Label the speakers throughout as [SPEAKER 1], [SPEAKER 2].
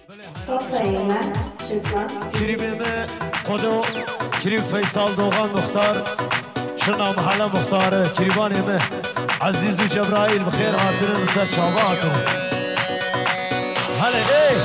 [SPEAKER 1] كريم خدو كريم فيصل دوغان مختار شنا محل مختار كريمان همه عزيز جبرائيل بخير هاترين سر شاباتو هلا ايه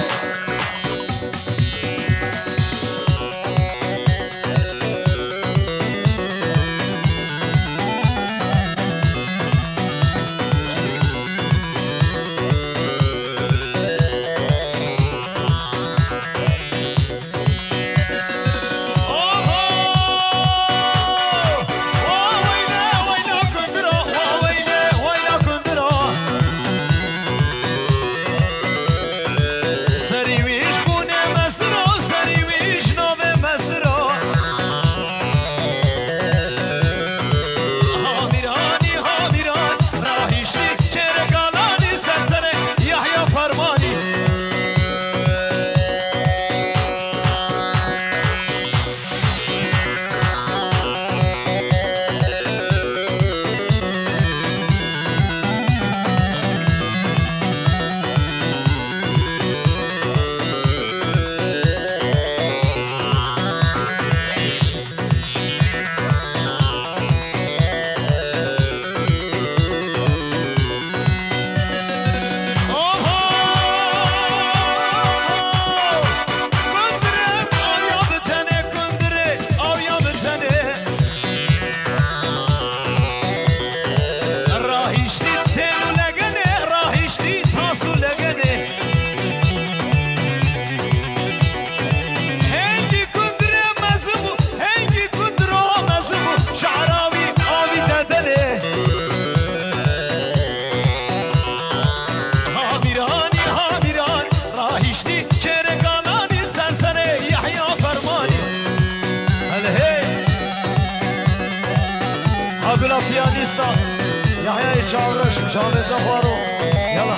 [SPEAKER 1] Abla piyanista Yahya'yı çağırışım Şahmet'e Faro Yala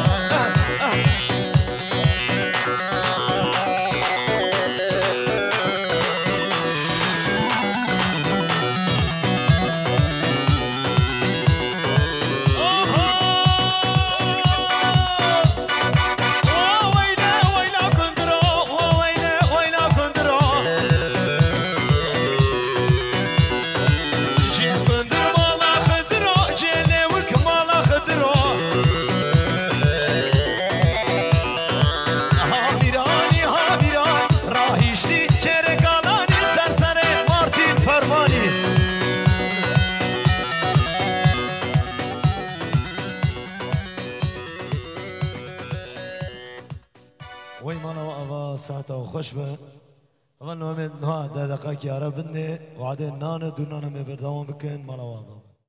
[SPEAKER 1] وی مانا و اوا ساعت و خوش به اول نومید نه دقیقه که عرب بنده وعده نان دو نان می بردوام بکن مالا و اوا